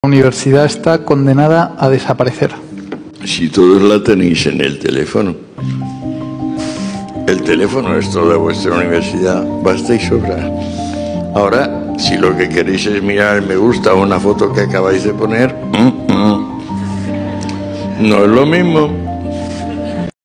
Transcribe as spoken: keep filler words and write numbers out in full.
La universidad está condenada a desaparecer. Si todos la tenéis en el teléfono. El teléfono es toda vuestra universidad, basta y sobra. Ahora, si lo que queréis es mirar me gusta una foto que acabáis de poner, mm, mm, no es lo mismo.